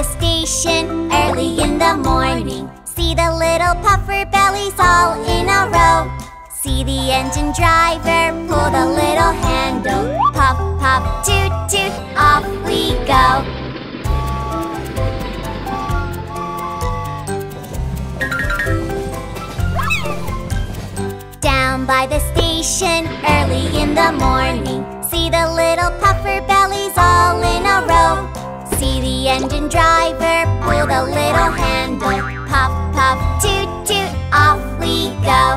the station early in the morning. See the little puffer bellies all in a row. See the engine driver pull the little handle. Puff, puff, toot, toot, off we go. Down by the station early in the morning. See the little puffer bellies all in a row. See the engine driver pull the little handle. Puff, puff, toot, toot, off we go.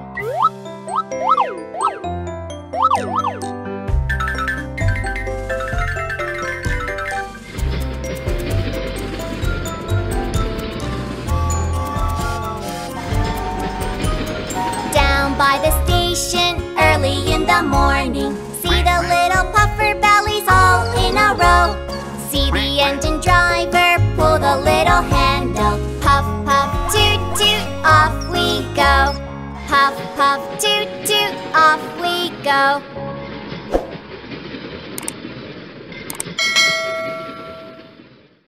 Down by the station early in the morning. See the little puffer bellies all in a row. See the engine driver pull the little handle. Puff, puff, toot, toot, off we go. Puff, puff, toot, toot, off we go.